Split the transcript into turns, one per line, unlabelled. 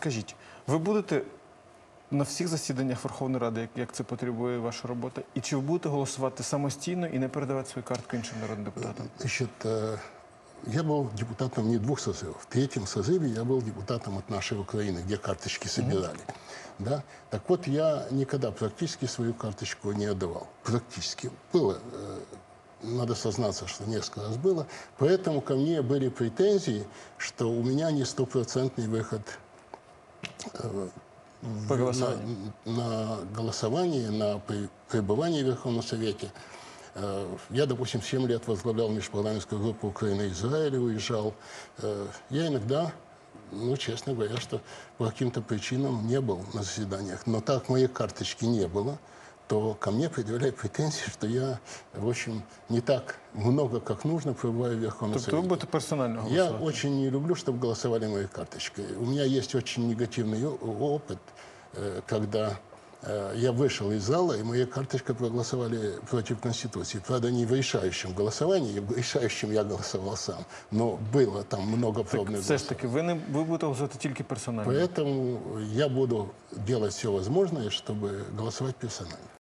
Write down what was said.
скажіть, ви будете на всіх засіданнях Верховної Ради, як це потребує ваша робота? І чи ви будете голосувати самостійно і не передавати свою картку іншим народним депутатам?
Значит, я был депутатом не двух созывов. В третьем созыве я был депутатом от нашей Украины, где карточки собирали. Да? Так вот, я никогда практически свою карточку не отдавал. Практически. Было, надо сознаться, что несколько раз было. Поэтому ко мне были претензии, что у меня не стопроцентный выход
По голосованию.
на голосование, на пребывание в Верховном Совете. Я, допустим, 7 лет возглавлял межпарламентскую группу Украина-Израиль, уезжал. Я иногда, ну, честно говоря, что по каким-то причинам не был на заседаниях. Но так моей карточки не было, то ко мне предъявляют претензии, что я, в общем, не так много, как нужно, пребываю в Верховном
Тобто ви
Совете.
будете персонально
Я
голосувати?
очень не люблю, чтобы голосовали моей карточкой. У меня есть очень негативный опыт, когда я вышел из зала, и моей карточкой проголосовали против Конституции. Правда, не в решающем голосовании, в решающем я голосовал сам. Но было там много пробных
Все ж
голосов.
таки, ви будете голосувати тільки персонально?
Поэтому я буду делать все возможное, чтобы голосовать персонально.